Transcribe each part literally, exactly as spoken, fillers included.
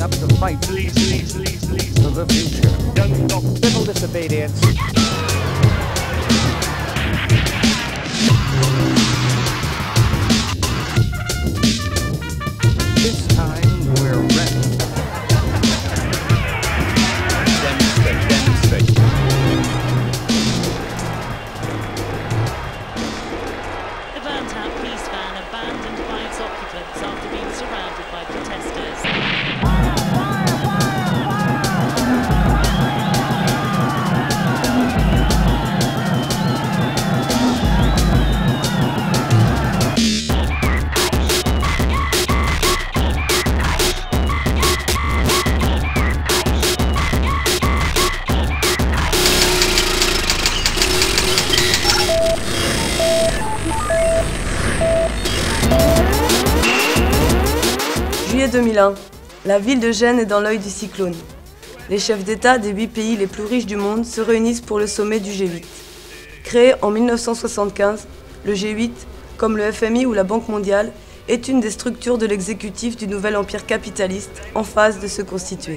up to fight for the future. Civil disobedience. This time we're ready. Demonstrate, demonstrate. The burnt-out police van abandoned by its occupants after being surrounded by protesters. juillet deux mille un, la ville de Gênes est dans l'œil du cyclone. Les chefs d'État des huit pays les plus riches du monde se réunissent pour le sommet du G huit. Créé en mille neuf cent soixante-quinze, le G huit, comme le F M I ou la Banque mondiale, est une des structures de l'exécutif du nouvel empire capitaliste en phase de se constituer.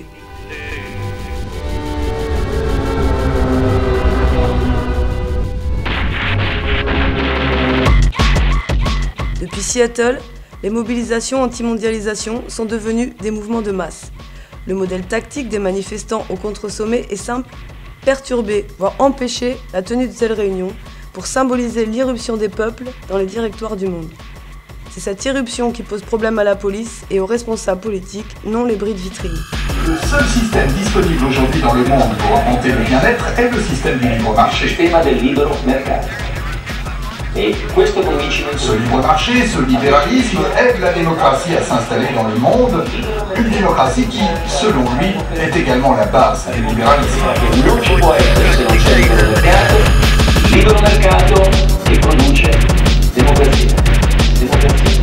Depuis Seattle, les mobilisations anti-mondialisation sont devenues des mouvements de masse. Le modèle tactique des manifestants au contre-sommet est simple, perturber, voire empêcher la tenue de telles réunions pour symboliser l'irruption des peuples dans les directoires du monde. C'est cette irruption qui pose problème à la police et aux responsables politiques, non les bris de vitrine. Le seul système disponible aujourd'hui dans le monde pour augmenter le bien-être est le système du libre marché. Sistema del libero mercato. E questo convincimento. Ce libre marché, ce libéralisme aide la démocratie à s'installer dans le monde, une démocratie qui, selon lui, est également la base du libéralisme. Non ci può essere se non c'è libero mercato, libero mercato che produce democrazia. Democrazia.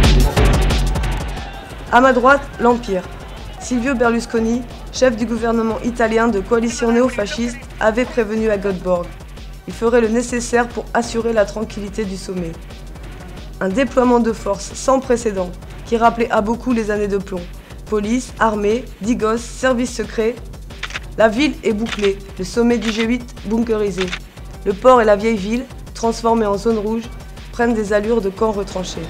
À ma droite, l'Empire. Silvio Berlusconi, chef du gouvernement italien de coalition néofasciste, avait prévenu à Göteborg. Il ferait le nécessaire pour assurer la tranquillité du sommet. Un déploiement de force sans précédent qui rappelait à beaucoup les années de plomb. Police, armée, digos, services secrets. La ville est bouclée, le sommet du G huit bunkerisé. Le port et la vieille ville, transformés en zone rouge, prennent des allures de camps retranchés.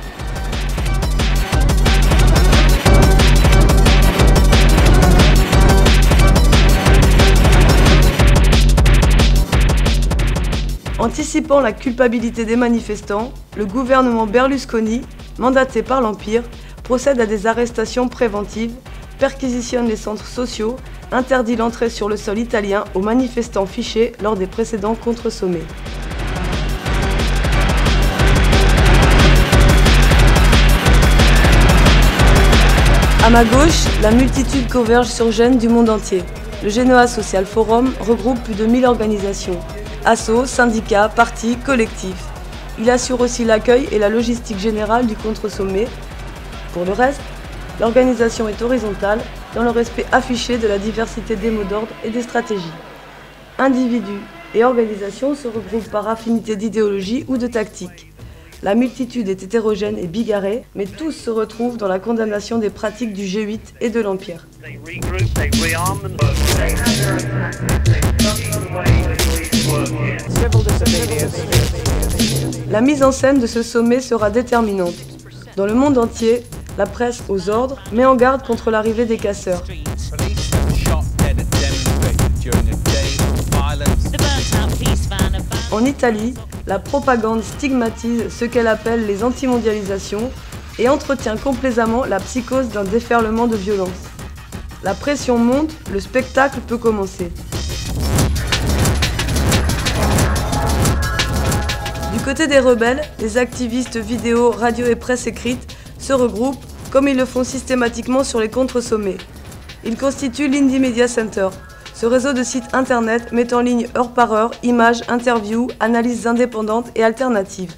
Anticipant la culpabilité des manifestants, le gouvernement Berlusconi, mandaté par l'Empire, procède à des arrestations préventives, perquisitionne les centres sociaux, interdit l'entrée sur le sol italien aux manifestants fichés lors des précédents contre-sommets. À ma gauche, la multitude converge sur Gênes du monde entier. Le Genoa Social Forum regroupe plus de mille organisations. Assos, syndicats, partis, collectifs. Il assure aussi l'accueil et la logistique générale du contre-sommet. Pour le reste, l'organisation est horizontale dans le respect affiché de la diversité des mots d'ordre et des stratégies. Individus et organisations se regroupent par affinité d'idéologie ou de tactique. La multitude est hétérogène et bigarrée, mais tous se retrouvent dans la condamnation des pratiques du G huit et de l'Empire. La mise en scène de ce sommet sera déterminante. Dans le monde entier, la presse aux ordres met en garde contre l'arrivée des casseurs. En Italie, la propagande stigmatise ce qu'elle appelle les antimondialisations et entretient complaisamment la psychose d'un déferlement de violence. La pression monte, le spectacle peut commencer. Du côté des rebelles, les activistes vidéo, radio et presse écrite se regroupent comme ils le font systématiquement sur les contre-sommets. Ils constituent l'Indie Media Center. Ce réseau de sites internet met en ligne heure par heure images, interviews, analyses indépendantes et alternatives.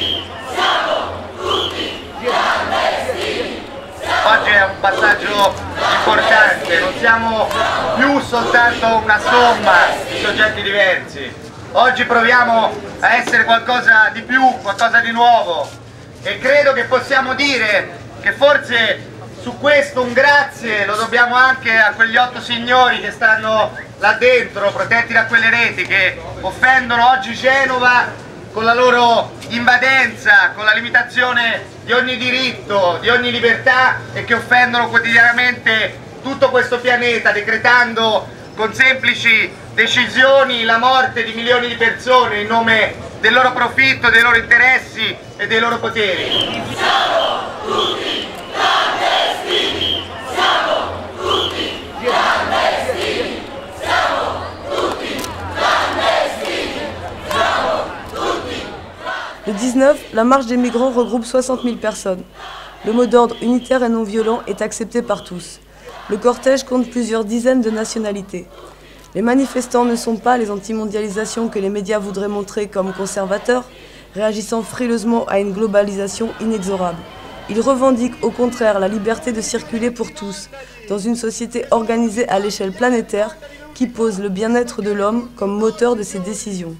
Oggi è un passaggio importante, non siamo più soltanto una somma di soggetti diversi. Oggi proviamo a essere qualcosa di più, qualcosa di nuovo e credo che possiamo dire che forse su questo un grazie lo dobbiamo anche a quegli otto signori che stanno là dentro, protetti da quelle reti, che offendono oggi Genova con la loro invadenza, con la limitazione di ogni diritto, di ogni libertà e che offendono quotidianamente tutto questo pianeta, decretando con semplici decisioni la morte di milioni di persone in nome del loro profitto, dei loro interessi e dei loro poteri. Siamo tutti clandestini! Siamo tutti clandestini! Siamo tutti clandestini! Siamo tutti. Le dix-neuf, la marche des migrants regroupe soixante mille personnes. Le mot d'ordre unitaire et non violent est accepté par tous. Le cortège compte plusieurs dizaines de nationalités. Les manifestants ne sont pas les antimondialisations que les médias voudraient montrer comme conservateurs, réagissant frileusement à une globalisation inexorable. Ils revendiquent au contraire la liberté de circuler pour tous, dans une société organisée à l'échelle planétaire qui pose le bien-être de l'homme comme moteur de ses décisions.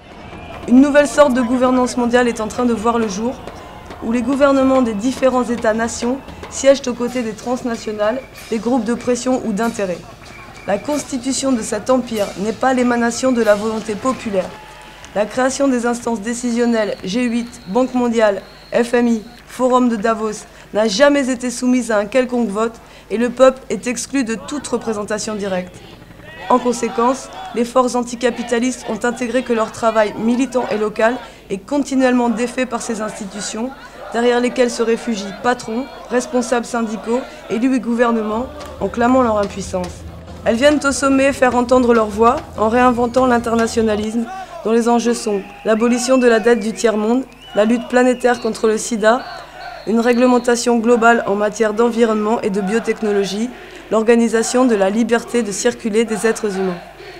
Une nouvelle sorte de gouvernance mondiale est en train de voir le jour, où les gouvernements des différents États-nations siègent aux côtés des transnationales, des groupes de pression ou d'intérêt. La constitution de cet empire n'est pas l'émanation de la volonté populaire. La création des instances décisionnelles G huit, Banque mondiale, F M I, Forum de Davos n'a jamais été soumise à un quelconque vote et le peuple est exclu de toute représentation directe. En conséquence, les forces anticapitalistes ont intégré que leur travail militant et local est continuellement défait par ces institutions, derrière lesquelles se réfugient patrons, responsables syndicaux, élus et gouvernements, en clamant leur impuissance. Elles viennent au sommet faire entendre leur voix en réinventant l'internationalisme, dont les enjeux sont l'abolition de la dette du tiers-monde, la lutte planétaire contre le sida, une réglementation globale en matière d'environnement et de biotechnologie, l'organisation de la liberté de circuler des êtres humains.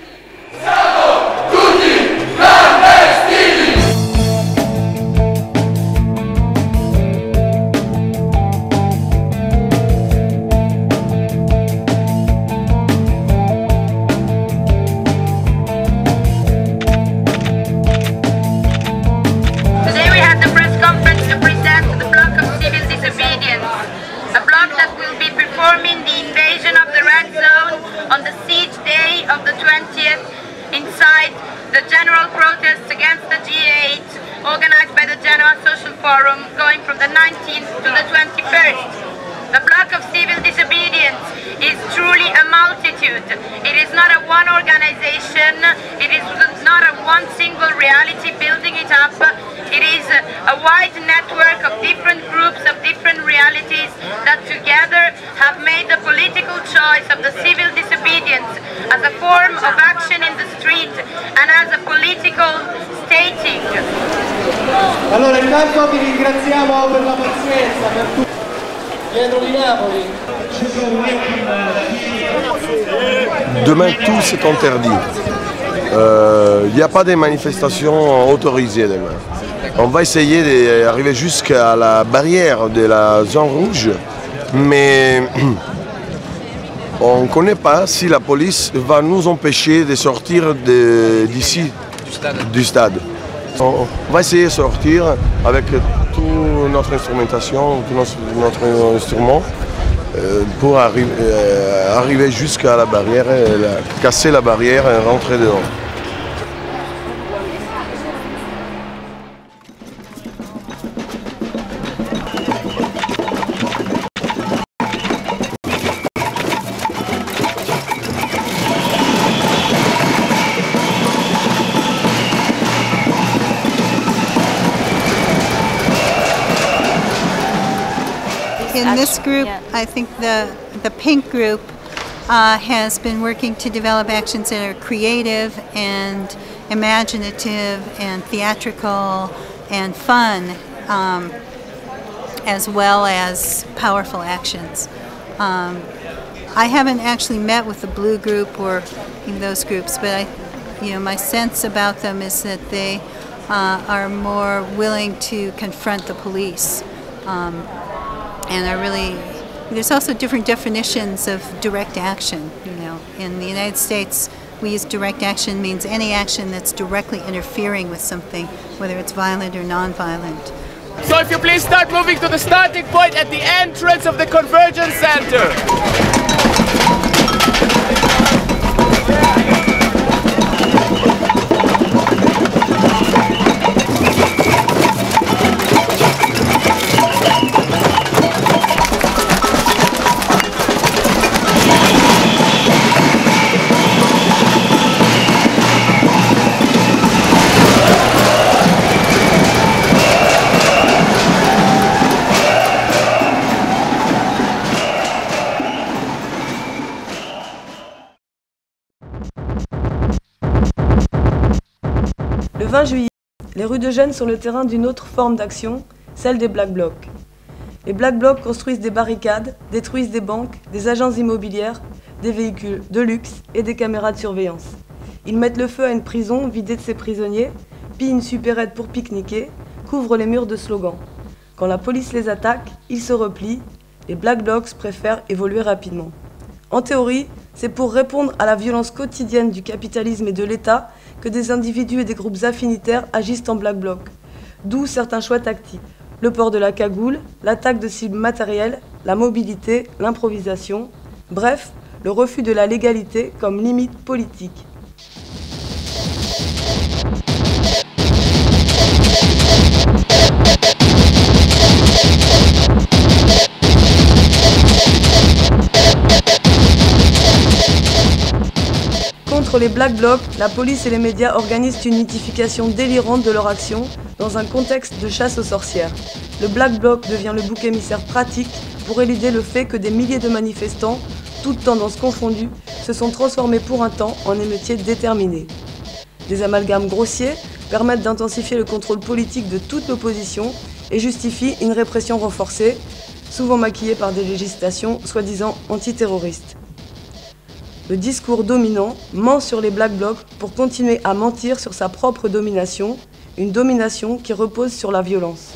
On the siege day of the twentieth, inside the general protests against the G eight, organized by the Genoa Social Forum, going from the nineteenth to the twenty-first. The block of civil disobedience is truly a multitude. It is not a one organization, it is not a one single reality building it up. It is a wide network of different groups, of different realities that together have made the political choice of the civil disobedience as a form of action in the street and as a political stating. Allora intanto vi ringraziamo per la pazienza, per tutto. Pietro di Napoli. Demain tout est interdit. Il euh, n'y a pas de manifestations autorisées demain. On va essayer d'arriver jusqu'à la barrière de la zone rouge, mais on ne connaît pas si la police va nous empêcher de sortir d'ici, du stade. On va essayer de sortir avec toute notre instrumentation, tout notre, notre instrument, euh, pour arri euh, arriver jusqu'à la barrière, la, casser la barrière et rentrer dedans. In this group, I think the, the pink group uh, has been working to develop actions that are creative and imaginative and theatrical and fun, um, as well as powerful actions. Um, I haven't actually met with the blue group or in those groups, but I, you know, my sense about them is that they uh, are more willing to confront the police. Um, and are really There's also different definitions of direct action. You know, in the United States, we use direct action means any action that's directly interfering with something, whether it's violent or non-violent. So if you please start moving to the starting point at the entrance of the Convergence Center. Le vingt juillet, les rues de Gênes sont le terrain d'une autre forme d'action, celle des Black Blocs. Les Black Blocs construisent des barricades, détruisent des banques, des agences immobilières, des véhicules de luxe et des caméras de surveillance. Ils mettent le feu à une prison vidée de ses prisonniers, pillent une supérette pour pique-niquer, couvrent les murs de slogans. Quand la police les attaque, ils se replient. Les Black Blocs préfèrent évoluer rapidement. En théorie, c'est pour répondre à la violence quotidienne du capitalisme et de l'État que des individus et des groupes affinitaires agissent en Black Bloc. D'où certains choix tactiques. Le port de la cagoule, l'attaque de cibles matérielles, la mobilité, l'improvisation. Bref, le refus de la légalité comme limite politique. Contre les Black Blocs, la police et les médias organisent une mythification délirante de leur action dans un contexte de chasse aux sorcières. Le Black Bloc devient le bouc émissaire pratique pour éluder le fait que des milliers de manifestants, toutes tendances confondues, se sont transformés pour un temps en émeutiers déterminés. Des amalgames grossiers permettent d'intensifier le contrôle politique de toute l'opposition et justifient une répression renforcée, souvent maquillée par des législations soi-disant antiterroristes. Le discours dominant ment sur les Black Blocs pour continuer à mentir sur sa propre domination, une domination qui repose sur la violence.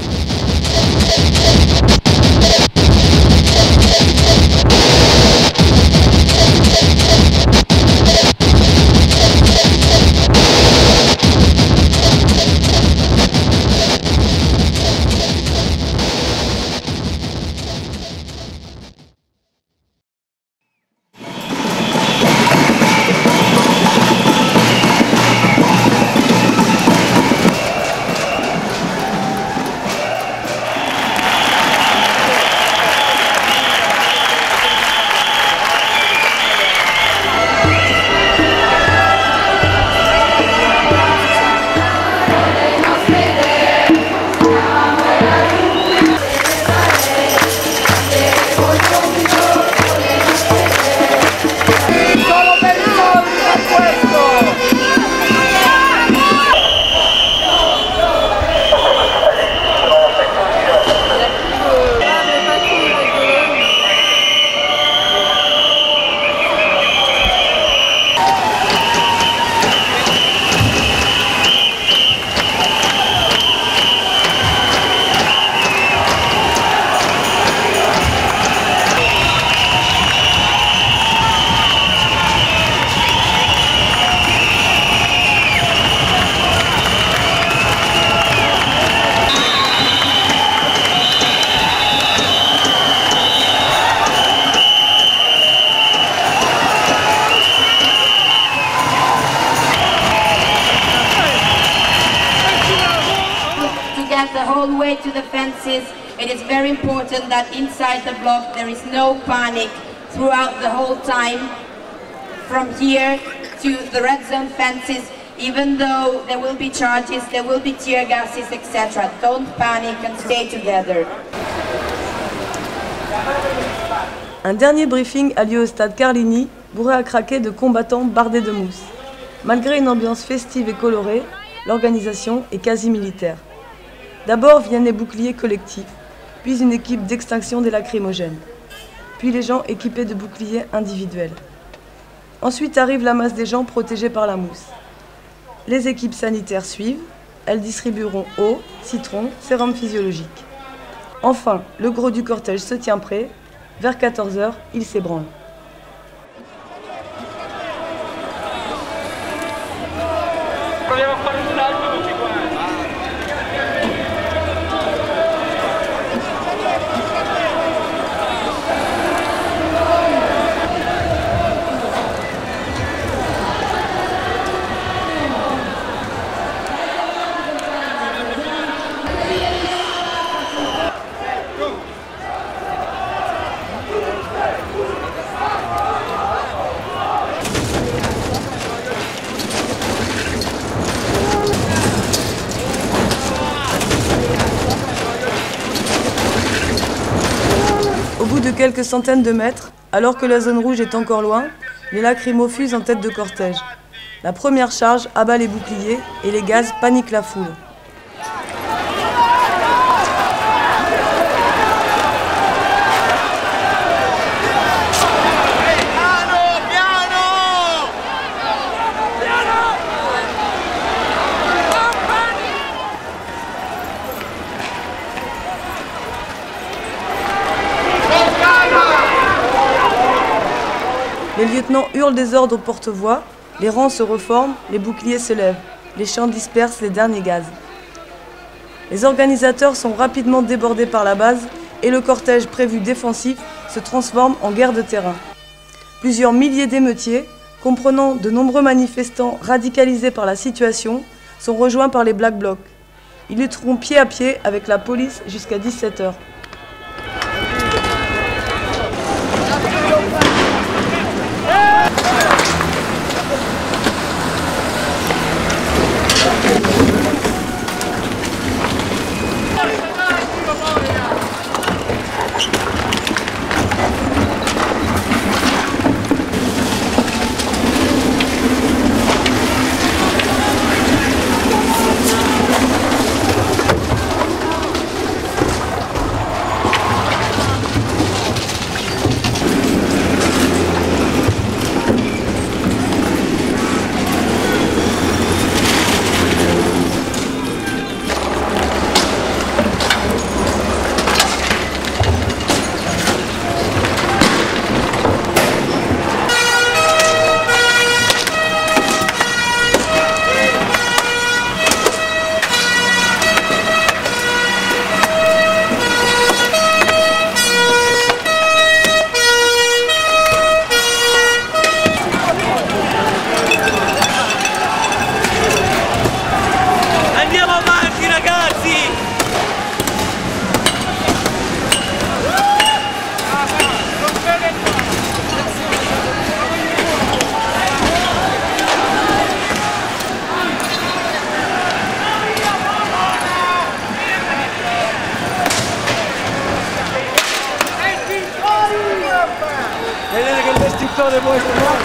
The whole way to the fences, it is very important that inside the block there is no panic throughout the whole time, from here to the red zone fences. Even though there will be charges, there will be tear gases, et cetera. Don't panic and stay together. Un dernier briefing a lieu au stade Carlini, bourré à craquer de combattants bardés de mousse. Malgré une ambiance festive et colorée, l'organisation est quasi militaire. D'abord viennent les boucliers collectifs, puis une équipe d'extinction des lacrymogènes, puis les gens équipés de boucliers individuels. Ensuite arrive la masse des gens protégés par la mousse. Les équipes sanitaires suivent, elles distribueront eau, citron, sérum physiologique. Enfin, le gros du cortège se tient prêt, Vers quatorze heures, ils s'ébranlent. Au bout de quelques centaines de mètres, alors que la zone rouge est encore loin, les lacrymos fusent en tête de cortège. La première charge abat les boucliers et les gaz paniquent la foule. Les lieutenants hurlent des ordres aux porte-voix, les rangs se reforment, les boucliers se lèvent, les champs dispersent les derniers gaz. Les organisateurs sont rapidement débordés par la base et le cortège prévu défensif se transforme en guerre de terrain. Plusieurs milliers d'émeutiers, comprenant de nombreux manifestants radicalisés par la situation, sont rejoints par les Black Blocs. Ils lutteront pied à pied avec la police jusqu'à dix-sept heures. Vedete che il vestitore poi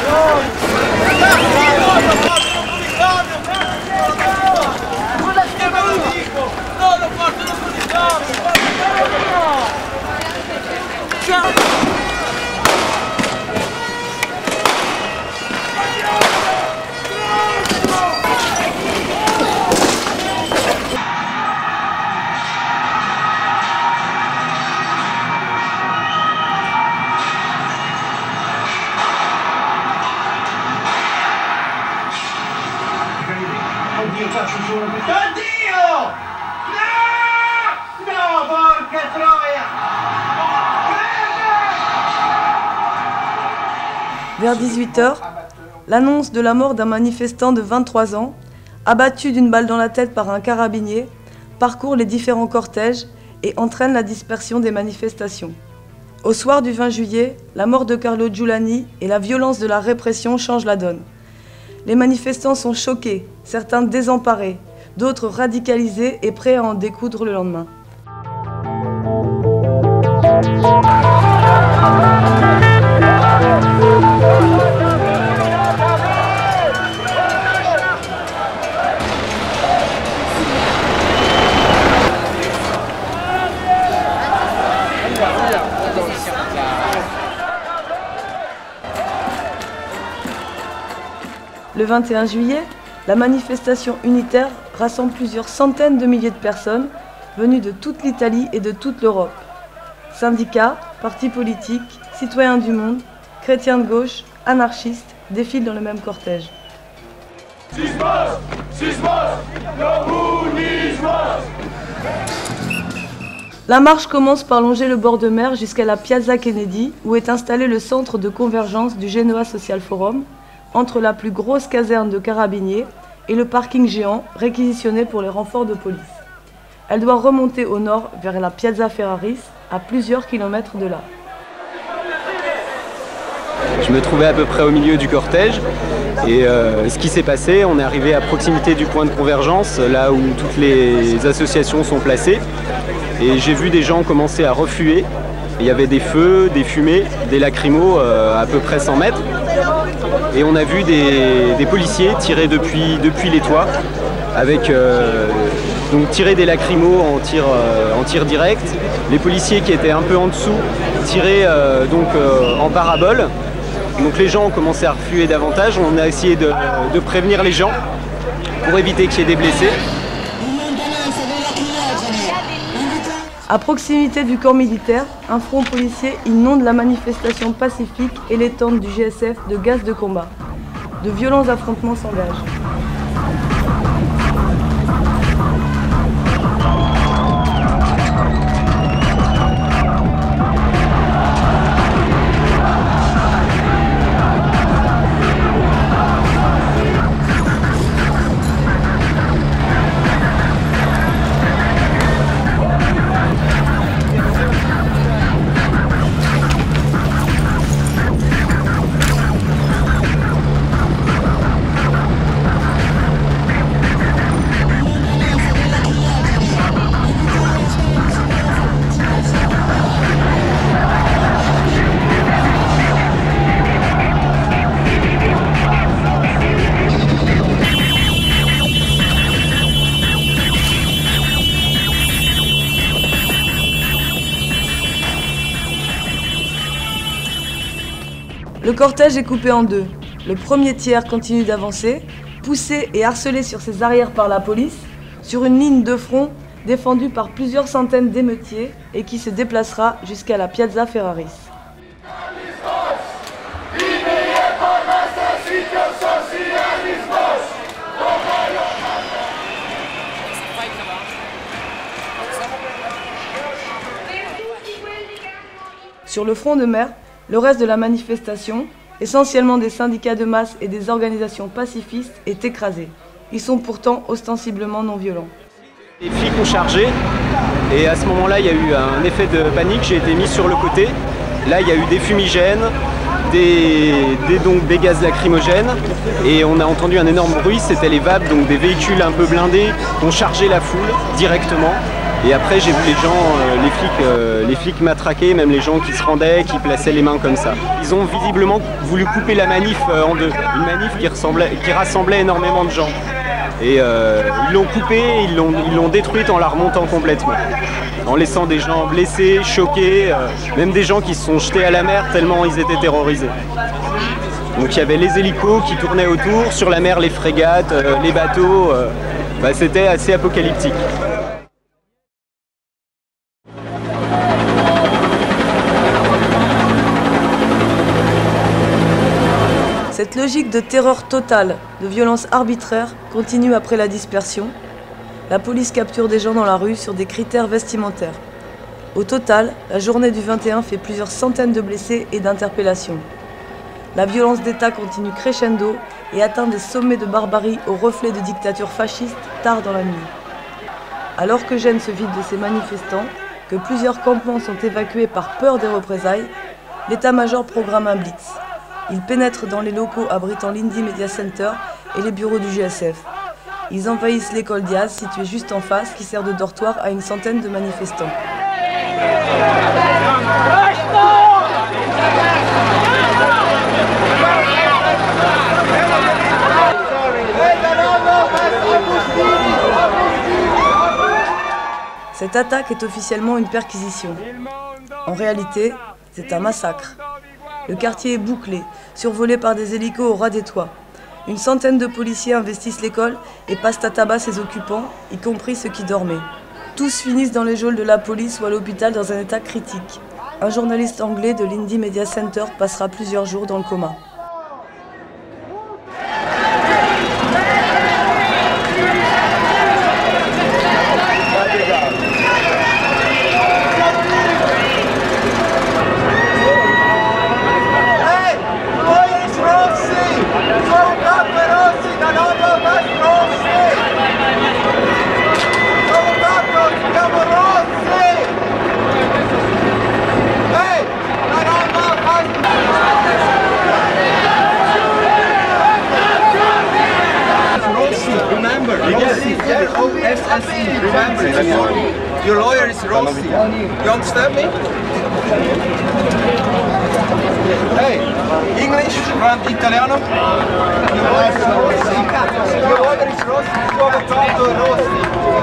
Oddio, faccio solo questo. Oddio! No! No, porca troia! Vers dix-huit heures, l'annonce de la mort d'un manifestant de vingt-trois ans, abattu d'une balle dans la tête par un carabinier, parcourt les différents cortèges et entraîne la dispersion des manifestations. Au soir du vingt juillet, la mort de Carlo Giuliani et la violence de la répression changent la donne. Les manifestants sont choqués, certains désemparés, d'autres radicalisés et prêts à en découdre le lendemain. Le vingt et un juillet, la manifestation unitaire rassemble plusieurs centaines de milliers de personnes venues de toute l'Italie et de toute l'Europe. Syndicats, partis politiques, citoyens du monde, chrétiens de gauche, anarchistes défilent dans le même cortège. La marche commence par longer le bord de mer jusqu'à la Piazza Kennedy, où est installé le centre de convergence du Genoa Social Forum, entre la plus grosse caserne de carabiniers et le parking géant réquisitionné pour les renforts de police. Elle doit remonter au nord vers la Piazza Ferraris, à plusieurs kilomètres de là. Je me trouvais à peu près au milieu du cortège et euh, ce qui s'est passé, on est arrivé à proximité du point de convergence, là où toutes les associations sont placées. Et j'ai vu des gens commencer à refluer. Il y avait des feux, des fumées, des lacrymos euh, à peu près cent mètres. Et on a vu des, des policiers tirer depuis, depuis les toits, avec euh, donc tirer des lacrymos en tir, euh, en tir direct. Les policiers qui étaient un peu en dessous tiraient euh, donc, euh, en parabole. Donc les gens ont commencé à refluer davantage. On a essayé de, de prévenir les gens pour éviter qu'il y ait des blessés. À proximité du corps militaire, un front policier inonde la manifestation pacifique et les tentes du G S F de gaz de combat. De violents affrontements s'engagent. Le cortège est coupé en deux. Le premier tiers continue d'avancer, poussé et harcelé sur ses arrières par la police, sur une ligne de front défendue par plusieurs centaines d'émeutiers et qui se déplacera jusqu'à la Piazza Ferraris. Sur le front de mer, le reste de la manifestation, essentiellement des syndicats de masse et des organisations pacifistes, est écrasé. Ils sont pourtant ostensiblement non violents. Les flics ont chargé et à ce moment-là, il y a eu un effet de panique. J'ai été mis sur le côté. Là, il y a eu des fumigènes, des, des, donc, des gaz lacrymogènes et on a entendu un énorme bruit. C'était les V A P, donc des véhicules un peu blindés qui ont chargé la foule directement. Et après, j'ai vu les gens, euh, les flics, euh, les flics matraquer, même les gens qui se rendaient, qui plaçaient les mains comme ça. Ils ont visiblement voulu couper la manif euh, en deux. Une manif qui, ressemblait, qui rassemblait énormément de gens. Et euh, ils l'ont coupée, ils l'ont ils l'ont détruite en la remontant complètement. En laissant des gens blessés, choqués, euh, même des gens qui se sont jetés à la mer tellement ils étaient terrorisés. Donc il y avait les hélicos qui tournaient autour, sur la mer les frégates, euh, les bateaux. Euh, bah, c'était assez apocalyptique. Cette logique de terreur totale, de violence arbitraire, continue après la dispersion. La police capture des gens dans la rue sur des critères vestimentaires. Au total, la journée du vingt et un fait plusieurs centaines de blessés et d'interpellations. La violence d'État continue crescendo et atteint des sommets de barbarie au reflet de dictature fasciste tard dans la nuit. Alors que Gênes se vide de ses manifestants, que plusieurs campements sont évacués par peur des représailles, l'état-major programme un blitz. Ils pénètrent dans les locaux abritant l'Indy Media Center et les bureaux du G S F. Ils envahissent l'école Diaz, située juste en face, qui sert de dortoir à une centaine de manifestants. Cette attaque est officiellement une perquisition. En réalité, c'est un massacre. Le quartier est bouclé, survolé par des hélicos au ras des toits. Une centaine de policiers investissent l'école et passent à tabac ses occupants, y compris ceux qui dormaient. Tous finissent dans les geôles de la police ou à l'hôpital dans un état critique. Un journaliste anglais de l'Indie Media Center passera plusieurs jours dans le coma. Your lawyer is Rossi. You understand me? Hey, English and Italiano? Your lawyer is Rossi. Your lawyer is Rossi. Suo avvocato è Rossi.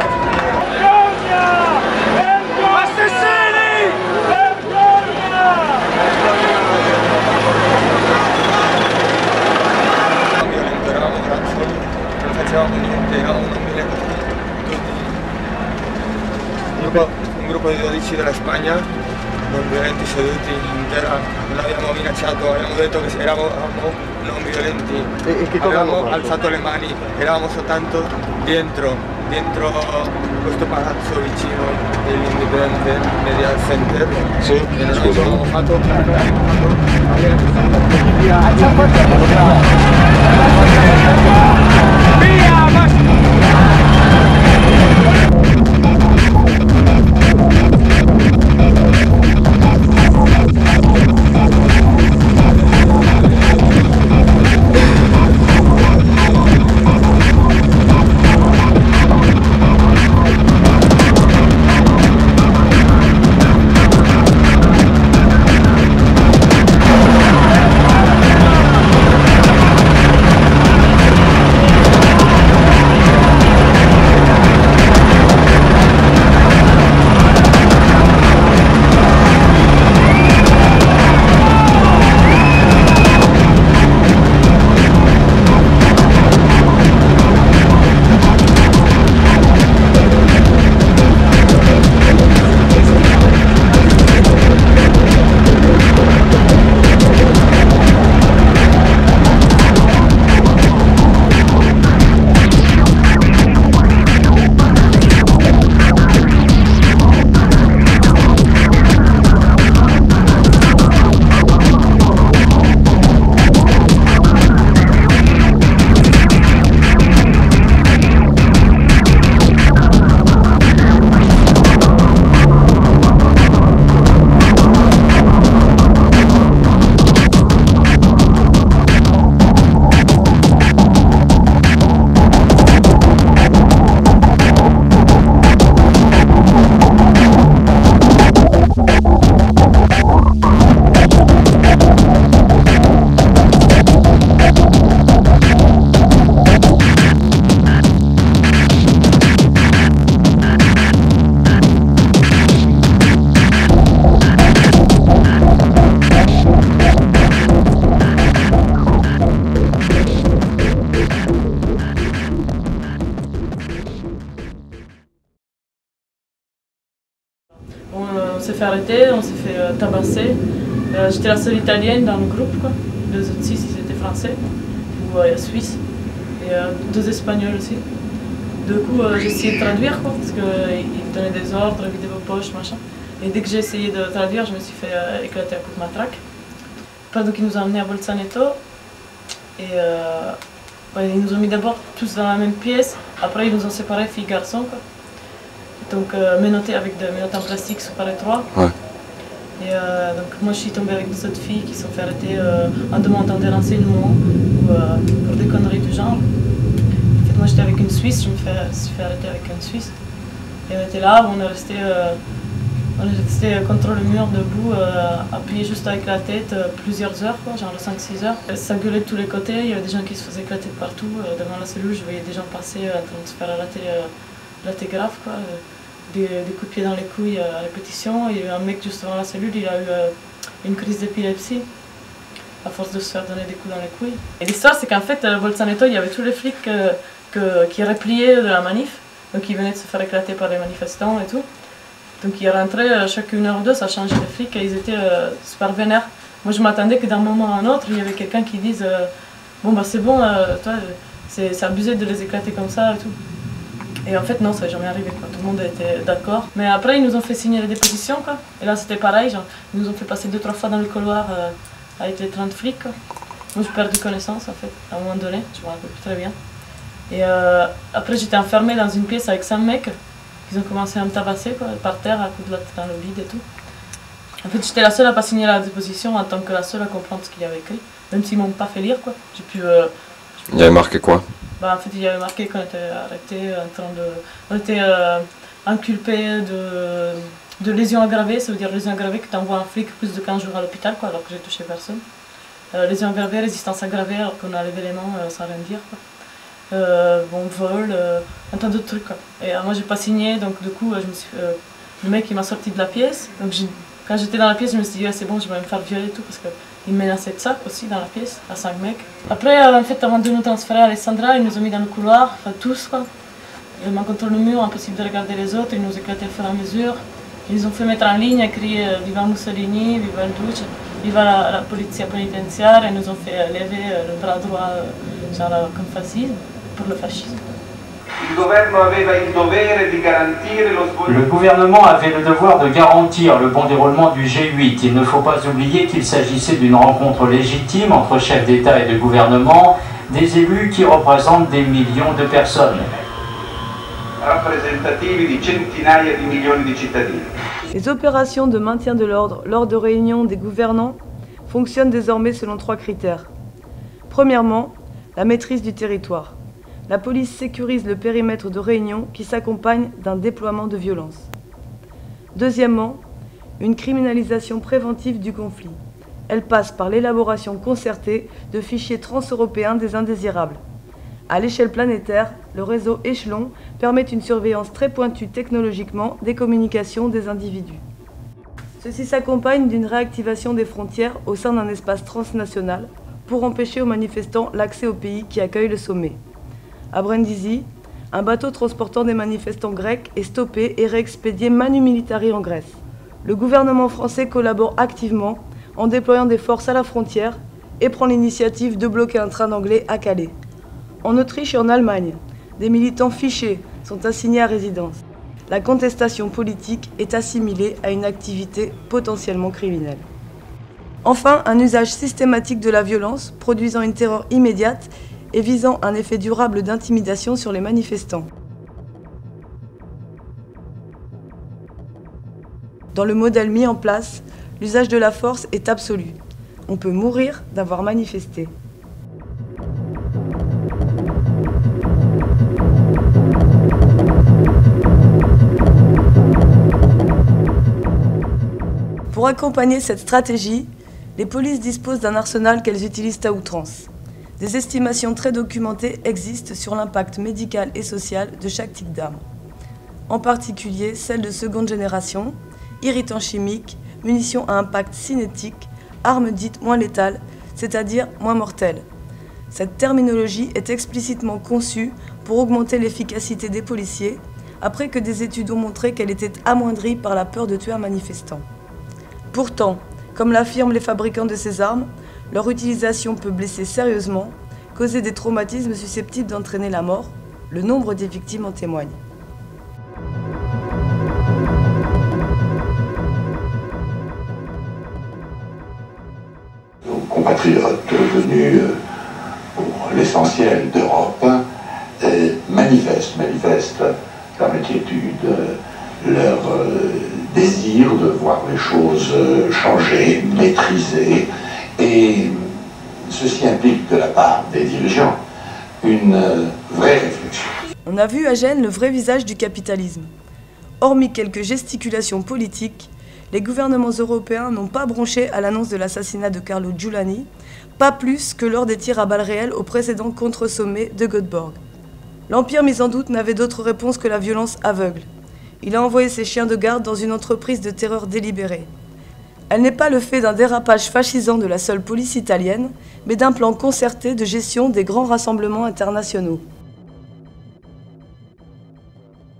Assassini! Eravamo ragazzi, non facevamo niente, eravamo un mille. Un gruppo, un gruppo di dodici della Spagna, non violenti, seduti in terra, non abbiamo minacciato, abbiamo detto che eravamo non violenti, e, e che avevamo alzato le mani, eravamo soltanto dentro, dentro questo palazzo vicino dell'Independent Media Center. Sì, e non abbiamo fatto On s'est fait arrêter, on s'est fait euh, tabasser. Euh, J'étais la seule italienne dans le groupe, quoi. Les autres six, ils étaient français ou euh, suisses. Et euh, deux espagnols aussi. Du coup, euh, j'ai essayé de traduire, quoi, parce qu'ils euh, donnaient des ordres, vider vos poches, machin. Et dès que j'ai essayé de traduire, je me suis fait euh, éclater à coups de matraque. Après, donc, ils nous ont emmenés à Bolzaneto. Et euh, ouais, ils nous ont mis d'abord tous dans la même pièce. Après, ils nous ont séparés filles-garçons, quoi. Donc euh, menottés avec des menottes en plastique sous par étroit. Ouais. Et euh, donc moi je suis tombée avec des autres filles qui se sont fait arrêter euh, en demandant des renseignements ou euh, pour des conneries du genre. En fait moi j'étais avec une Suisse, je me suis fait arrêter avec une Suisse. Et on était là, on est resté, euh, on est resté contre le mur debout, euh, appuyé juste avec la tête euh, plusieurs heures, quoi, genre cinq six heures. Ça gueulait de tous les côtés, il y avait des gens qui se faisaient éclater de partout. Euh, devant la cellule, je voyais des gens passer euh, en train de se faire arrêter euh, la grave, quoi. Euh, Des, des coups de pied dans les couilles à répétition. Il y a eu un mec juste devant la cellule, il a eu euh, une crise d'épilepsie à force de se faire donner des coups dans les couilles. Et l'histoire c'est qu'en fait à Bolzaneto il y avait tous les flics euh, que, qui repliaient de la manif donc ils venaient de se faire éclater par les manifestants et tout. Donc ils rentraient chaque une heure ou deux, ça changeait de flics et ils étaient euh, super vénères. Moi je m'attendais que d'un moment à un autre, il y avait quelqu'un qui dise euh, bon bah c'est bon, euh, toi c'est abusé de les éclater comme ça et tout. Et en fait non, ça n'est jamais arrivé, quoi. Tout le monde était d'accord. Mais après ils nous ont fait signer les dépositions, quoi. Et là c'était pareil, genre, ils nous ont fait passer deux trois fois dans le couloir euh, avec les trente flics, quoi. Moi j'ai perdu connaissance en fait, à un moment donné, je me rappelle plus très bien. Et euh, après j'étais enfermée dans une pièce avec cinq mecs. Ils ont commencé à me tabasser, quoi, par terre, à coups de latte dans le vide et tout. En fait, j'étais la seule à pas signer la déposition en tant que la seule à comprendre ce qu'il y avait écrit, même s'ils m'ont pas fait lire, quoi. J'ai pu. Euh, il y avait marqué quoi? Bah, en fait, il y avait marqué qu'on était arrêté, en train de, on était euh, inculpé de, de lésions aggravées. Ça veut dire lésions aggravées que tu envoies un flic plus de quinze jours à l'hôpital, quoi, alors que j'ai touché personne. Euh, lésions aggravées, résistance aggravée, alors qu'on a levé les mains euh, sans rien dire, quoi. Euh, bon, vol, euh, un tas d'autres trucs, quoi. Et euh, moi j'ai pas signé, donc du coup euh, je me suis, euh, le mec il m'a sorti de la pièce, donc quand j'étais dans la pièce je me suis dit ah, c'est bon, je vais me faire violer et tout, parce qu'il menaçait de ça aussi dans la pièce, à cinq mecs. Après euh, en fait avant de nous transférer à Alessandra, ils nous ont mis dans le couloir, enfin tous quoi. Ils m'ont contre le mur, impossible de regarder les autres, ils nous éclataient au fur et à mesure. Ils nous ont fait mettre en ligne, écrit euh, Viva Mussolini, Viva il Duce, Viva la, la polizia penitenziaria, et nous ont fait euh, lever euh, le bras droit, euh, genre euh, comme fascisme. Le fascisme. Le gouvernement avait le devoir de garantir le bon déroulement du G huit. Il ne faut pas oublier qu'il s'agissait d'une rencontre légitime entre chefs d'État et de gouvernement, des élus qui représentent des millions de personnes. Les opérations de maintien de l'ordre lors de réunions des gouvernants fonctionnent désormais selon trois critères. Premièrement, la maîtrise du territoire. La police sécurise le périmètre de réunion qui s'accompagne d'un déploiement de violence. Deuxièmement, une criminalisation préventive du conflit. Elle passe par l'élaboration concertée de fichiers transeuropéens des indésirables. À l'échelle planétaire, le réseau Échelon permet une surveillance très pointue technologiquement des communications des individus. Ceci s'accompagne d'une réactivation des frontières au sein d'un espace transnational pour empêcher aux manifestants l'accès au pays qui accueille le sommet. À Brindisi, un bateau transportant des manifestants grecs est stoppé et réexpédié manu militari en Grèce. Le gouvernement français collabore activement en déployant des forces à la frontière et prend l'initiative de bloquer un train d'anglais à Calais. En Autriche et en Allemagne, des militants fichés sont assignés à résidence. La contestation politique est assimilée à une activité potentiellement criminelle. Enfin, un usage systématique de la violence, produisant une terreur immédiate et visant un effet durable d'intimidation sur les manifestants. Dans le modèle mis en place, l'usage de la force est absolu. On peut mourir d'avoir manifesté. Pour accompagner cette stratégie, les polices disposent d'un arsenal qu'elles utilisent à outrance. Des estimations très documentées existent sur l'impact médical et social de chaque type d'arme. En particulier celles de seconde génération, irritants chimiques, munitions à impact cinétique, armes dites moins létales, c'est-à-dire moins mortelles. Cette terminologie est explicitement conçue pour augmenter l'efficacité des policiers, après que des études ont montré qu'elle était amoindrie par la peur de tuer un manifestant. Pourtant, comme l'affirment les fabricants de ces armes, leur utilisation peut blesser sérieusement, causer des traumatismes susceptibles d'entraîner la mort. Le nombre des victimes en témoigne. Nos compatriotes venus pour l'essentiel d'Europe manifestent, manifestent leur inquiétude, leur désir de voir les choses changer, maîtrisées. Et ceci implique de la part des dirigeants une vraie réflexion. On a vu à Gênes le vrai visage du capitalisme. Hormis quelques gesticulations politiques, les gouvernements européens n'ont pas bronché à l'annonce de l'assassinat de Carlo Giuliani, pas plus que lors des tirs à balles réelles au précédent contre-sommet de Göteborg. L'Empire mis en doute n'avait d'autre réponse que la violence aveugle. Il a envoyé ses chiens de garde dans une entreprise de terreur délibérée. Elle n'est pas le fait d'un dérapage fascisant de la seule police italienne, mais d'un plan concerté de gestion des grands rassemblements internationaux.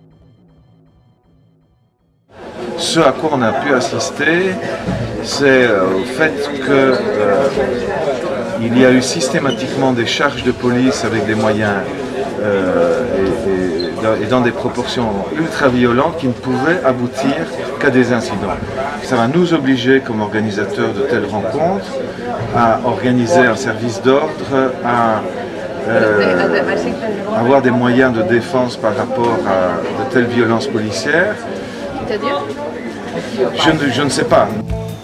ce à quoi on a pu assister, c'est au fait que euh, il y a eu systématiquement des charges de police avec des moyens euh, et, et, et dans des proportions ultra violentes qui ne pouvaient aboutir qu'à des incidents. Ça va nous obliger comme organisateurs de telles rencontres à organiser un service d'ordre, à euh, avoir des moyens de défense par rapport à de telles violences policières. C'est-à-dire ? Je ne, je ne sais pas.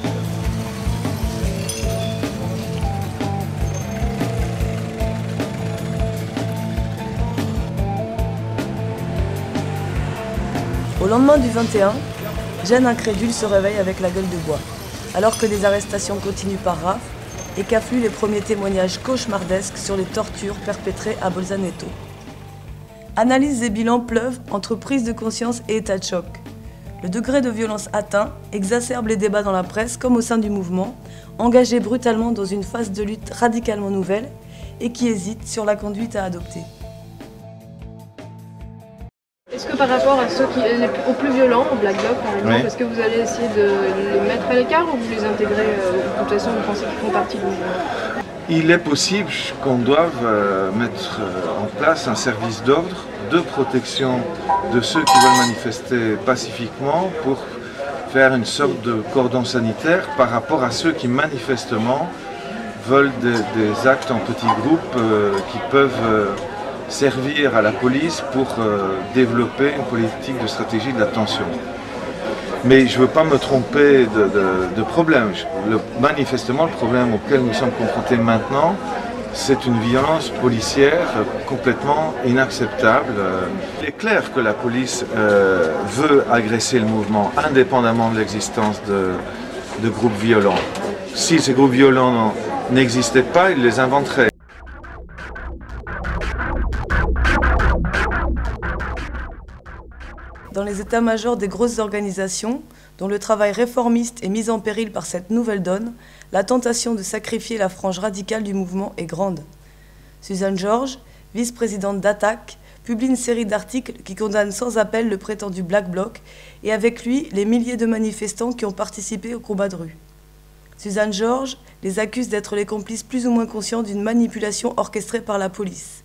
Au lendemain du vingt et un, Gênes incrédule se réveille avec la gueule de bois, alors que des arrestations continuent par rafle et qu'affluent les premiers témoignages cauchemardesques sur les tortures perpétrées à Bolzaneto. Analyses et bilans pleuvent entre prise de conscience et état de choc. Le degré de violence atteint exacerbe les débats dans la presse comme au sein du mouvement, engagé brutalement dans une phase de lutte radicalement nouvelle et qui hésite sur la conduite à adopter. Est-ce que par rapport à ceux qui, les, aux plus violents, au Black Bloc par exemple, oui. Est-ce que vous allez essayer de les mettre à l'écart ou vous les intégrez euh, de toute façon, vous pensez qu'ils font partie du mouvement ? Il est possible qu'on doive euh, mettre euh, en place un service d'ordre de protection de ceux qui veulent manifester pacifiquement pour faire une sorte de cordon sanitaire par rapport à ceux qui manifestement veulent des, des actes en petits groupes euh, qui peuvent euh, servir à la police pour euh, développer une politique de stratégie de la tension. Mais je ne veux pas me tromper de, de, de problème. Le, manifestement, le problème auquel nous sommes confrontés maintenant, c'est une violence policière complètement inacceptable. Il est clair que la police euh, veut agresser le mouvement indépendamment de l'existence de, de groupes violents. Si ces groupes violents n'existaient pas, ils les inventeraient. Dans les états-majors des grosses organisations, dont le travail réformiste est mis en péril par cette nouvelle donne, la tentation de sacrifier la frange radicale du mouvement est grande. Suzanne Georges, vice-présidente d'Attaque, publie une série d'articles qui condamnent sans appel le prétendu Black Bloc et avec lui les milliers de manifestants qui ont participé au combat de rue. Suzanne Georges les accuse d'être les complices plus ou moins conscients d'une manipulation orchestrée par la police.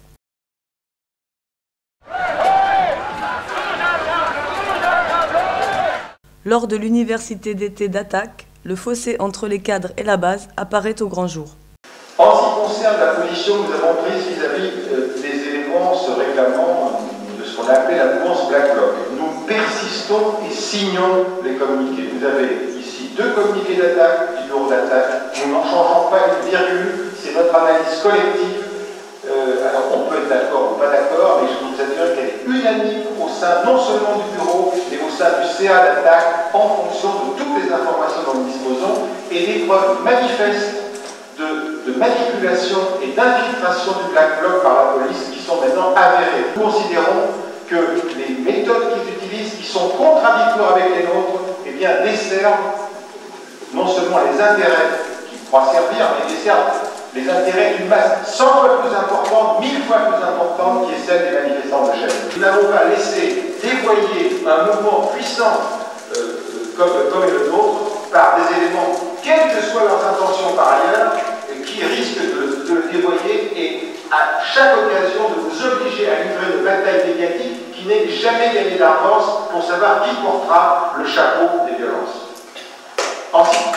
Lors de l'université d'été d'Attaque, le fossé entre les cadres et la base apparaît au grand jour. En ce qui concerne la position que nous avons prise vis-à-vis -vis des éléments se réclamant de ce qu'on appelait la mouvance Black Bloc, nous persistons et signons les communiqués. Vous avez ici deux communiqués d'attaque du bureau d'attaque. Nous n'en changeons pas une virgule, c'est notre analyse collective. Euh, alors on peut être d'accord ou pas d'accord, mais je vous assure qu'elle est unanime au sein non seulement du bureau, mais au sein du C A d'attaque, en fonction de toutes les informations dont nous disposons et des preuves manifestes de, de manipulation et d'infiltration du Black Bloc par la police qui sont maintenant avérées. Nous considérons que les méthodes qu'ils utilisent, qui sont contradictoires avec les nôtres, eh bien desservent non seulement les intérêts qui croient servir, mais desservent les intérêts d'une masse cent fois plus importante, mille fois plus importante, qui est celle des manifestants de Gênes. Nous n'avons pas laissé dévoyer un mouvement puissant euh, comme, comme le nôtre par des éléments, quelles que soient leurs intentions par ailleurs, qui risquent de, de le dévoyer et à chaque occasion de vous obliger à livrer une bataille médiatique qui n'est jamais gagnée d'avance pour savoir qui portera le chapeau des violences. Ensuite.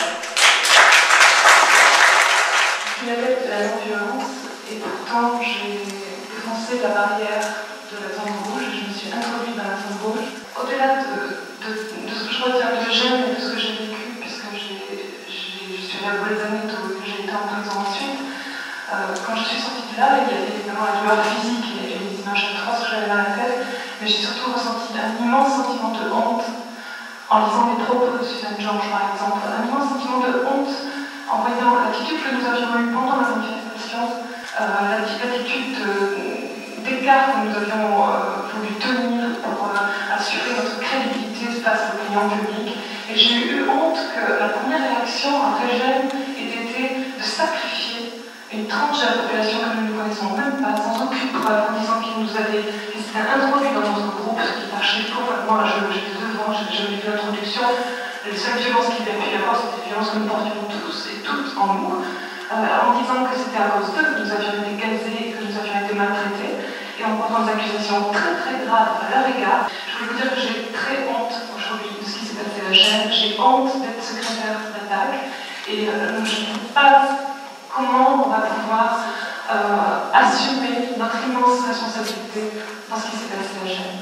Je suis adepte de la non-violence et pourtant j'ai défoncé la barrière de la zone rouge et je me suis introduite dans la zone rouge. Au-delà de, de, de ce que je retiens de Gênes et de ce que j'ai vécu, puisque j'ai, j'ai, je suis allée à Bolzaneto et que j'ai été en prison ensuite, euh, quand je suis sortie de là, il y avait évidemment la douleur physique et les images atroces que j'avais dans la tête, mais j'ai surtout ressenti un immense sentiment de honte en lisant les propos de Suzanne Georges par exemple, un immense sentiment de honte en voyant l'attitude que nous avions eue pendant la manifestation, euh, l'attitude d'écart que nous avions euh, voulu tenir pour euh, assurer notre crédibilité face à l'opinion publique. Et j'ai eu honte que la première réaction après Gênes ait été de sacrifier une tranche de la population que nous ne connaissons même pas, sans aucune preuve, en disant qu'ils nous avaient introduits dans notre groupe, ce qui est archi complètement la géologie de devoir. avant, j'avais fait l'introduction, les seules violences qu'il y a pu y avoir, c'était des violences que nous portions tous et toutes en nous, euh, en disant que c'était à cause d'eux que nous avions été gazés, que nous avions été maltraités, et en portant des accusations très très graves à leur égard. Je voulais vous dire que j'ai très honte aujourd'hui de ce qui s'est passé à Gênes, j'ai honte d'être secrétaire d'Attac, et euh, je ne sais pas comment on va pouvoir euh, assumer notre immense responsabilité dans ce qui s'est passé à Gênes.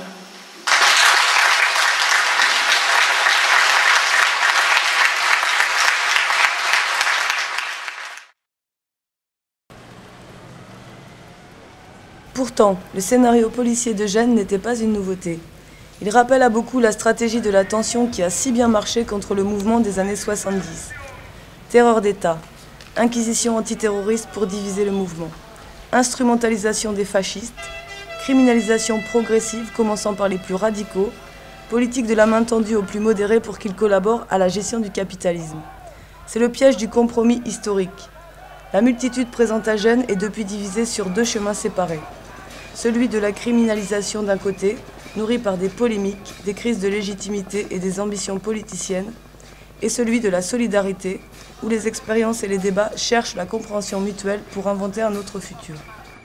Pourtant, le scénario policier de Gênes n'était pas une nouveauté. Il rappelle à beaucoup la stratégie de la tension qui a si bien marché contre le mouvement des années soixante-dix. Terreur d'État, inquisition antiterroriste pour diviser le mouvement, instrumentalisation des fascistes, criminalisation progressive commençant par les plus radicaux, politique de la main tendue aux plus modérés pour qu'ils collaborent à la gestion du capitalisme. C'est le piège du compromis historique. La multitude présente à Gênes est depuis divisée sur deux chemins séparés. Celui de la criminalisation d'un côté, nourri par des polémiques, des crises de légitimité et des ambitions politiciennes, et celui de la solidarité, où les expériences et les débats cherchent la compréhension mutuelle pour inventer un autre futur.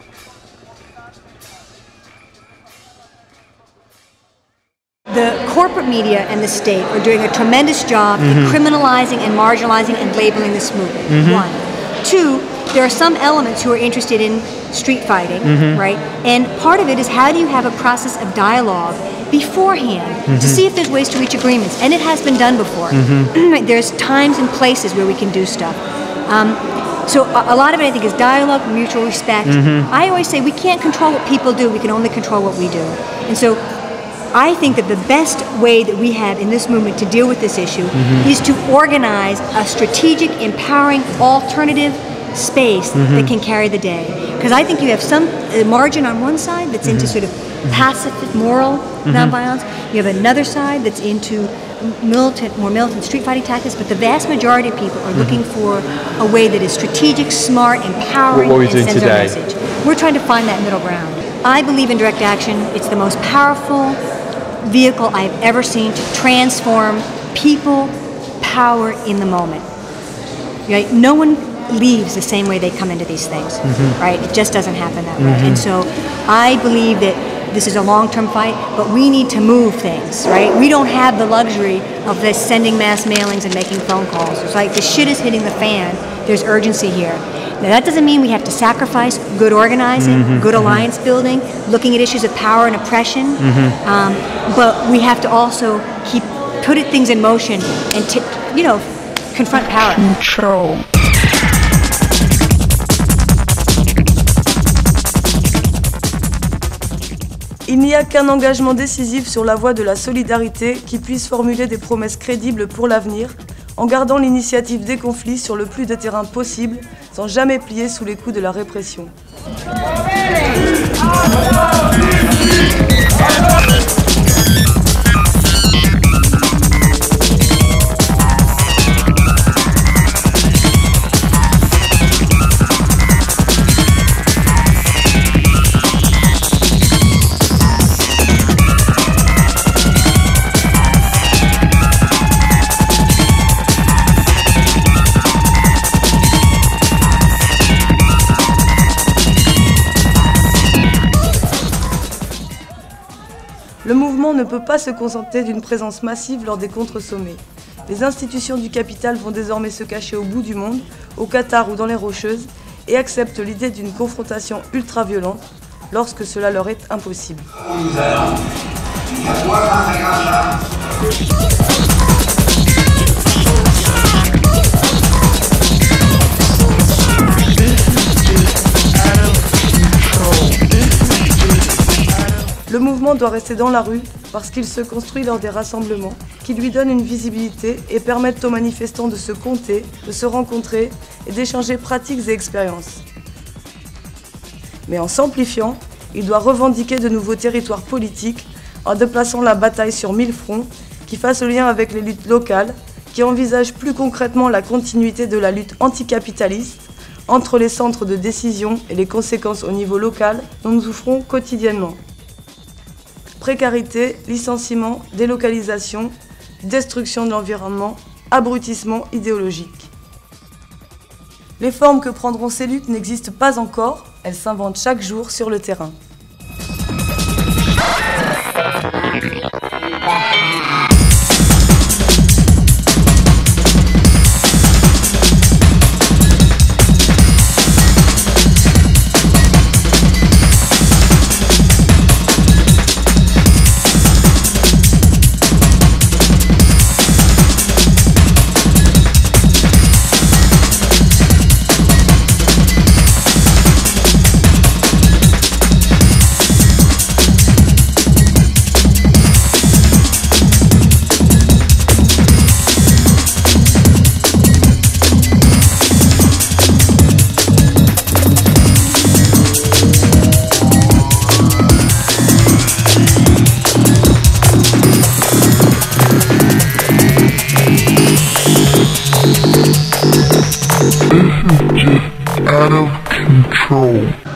The corporate media and the state are doing a tremendous job Mm-hmm. in criminalizing and marginalizing and labeling this movement, Mhm. one. Two, there are some elements who are interested in street fighting, Mhm. right? And part of it is how do you have a process of dialogue beforehand to Mhm. see if there's ways to reach agreements, and it has been done before. Mhm. There's times and places where we can do stuff. Um, so a, a lot of it, I think, is dialogue, mutual respect. Mhm. I always say we can't control what people do, we can only control what we do. And so I think that the best way that we have in this movement to deal with this issue Mhm. is to organize a strategic, empowering, alternative space Mhm. that can carry the day. Because I think you have some uh, margin on one side that's into Mhm. sort of pacifist, moral Mhm. nonviolence. You have another side that's into militant, more militant street fighting tactics, but the vast majority of people are Mhm. looking for a way that is strategic, smart, empowering, What are we and doing sends our today? message. We're trying to find that middle ground. I believe in direct action. It's the most powerful vehicle I've ever seen to transform people, power in the moment. Right? No one leaves the same way they come into these things, Mhm. right? It just doesn't happen that way. Mhm. And so I believe that this is a long-term fight, but we need to move things, right? We don't have the luxury of this sending mass mailings and making phone calls. It's like the shit is hitting the fan. There's urgency here. Now that doesn't mean we have to sacrifice good organizing, Mhm. good Mhm. alliance building, looking at issues of power and oppression, Mhm. um, but we have to also keep put it, things in motion and t you know confront power. Control. Il n'y a qu'un engagement décisif sur la voie de la solidarité qui puisse formuler des promesses crédibles pour l'avenir, en gardant l'initiative des conflits sur le plus de terrain possible, sans jamais plier sous les coups de la répression. Le mouvement ne peut pas se contenter d'une présence massive lors des contre-sommets. Les institutions du capital vont désormais se cacher au bout du monde, au Qatar ou dans les Rocheuses, et acceptent l'idée d'une confrontation ultra-violente lorsque cela leur est impossible. Le mouvement doit rester dans la rue parce qu'il se construit lors des rassemblements qui lui donnent une visibilité et permettent aux manifestants de se compter, de se rencontrer et d'échanger pratiques et expériences. Mais en s'amplifiant, il doit revendiquer de nouveaux territoires politiques en déplaçant la bataille sur mille fronts qui fassent le lien avec les luttes locales, qui envisagent plus concrètement la continuité de la lutte anticapitaliste entre les centres de décision et les conséquences au niveau local dont nous souffrons quotidiennement. précarité, licenciement, délocalisation, destruction de l'environnement, abrutissement idéologique. Les formes que prendront ces luttes n'existent pas encore, elles s'inventent chaque jour sur le terrain. Out of control.